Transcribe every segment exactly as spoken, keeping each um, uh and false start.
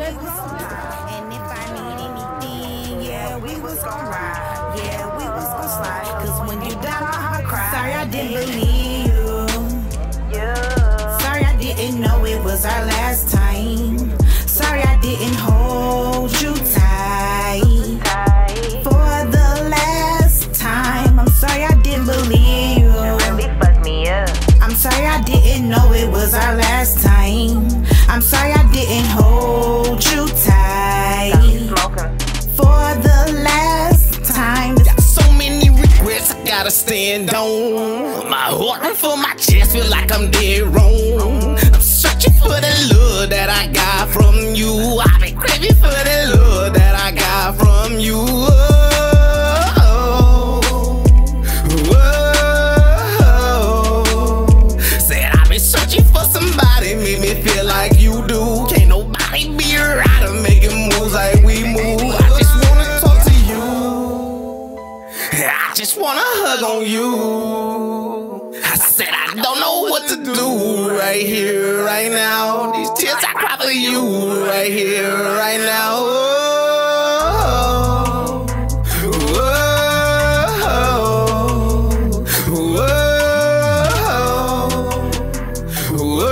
And if I need anything, yeah, we was gon' ride. Yeah, we was gon' slide. Cause when you died, my heart cried. Sorry I didn't believe you. Yeah. Sorry I didn't know it was our last time. Sorry I didn't hold you tight. For the last time. I'm sorry I didn't believe you. It really fucked me up. I'm sorry I didn't know it was our last time. I'm sorry I didn't hold you tight. For the last time. Got so many regrets I gotta stand on. My heart run for my chest, feel like I'm dead wrong. I'm searching for the love that I got from you. I've been craving for the love that I got from you. Oh, oh, oh. Said I've been searching for somebody, make me feel like you do. Can't nobody be right or making moves like we move. I just wanna talk to you. I just wanna hug on you. I said I don't know what to do right here, right now. These tears I cry for you right here, right now. Oh, oh, oh, oh,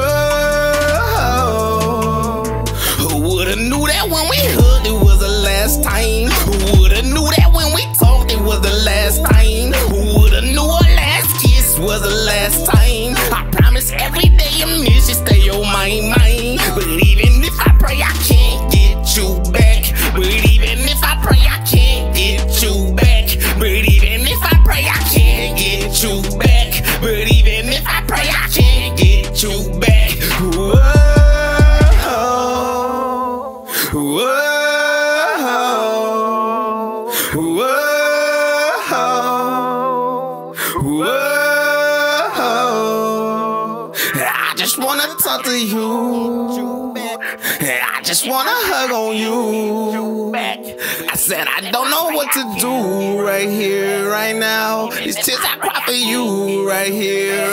oh. Woulda knew that when we hugged it was the last time. Woulda knew that when we talked it was the last time. Woulda knew our last kiss was the last time. I promise every day you miss you stay on my mind. But even if I pray I can't get you back. But even if I pray I can't get you back. But even if I pray I can't get you back. But even if I pray I can't get you back. Whoa, whoa, whoa, whoa. I just wanna talk to you. I just wanna hug on you. I said I don't know what to do right here, right now. These tears I cry for you right here,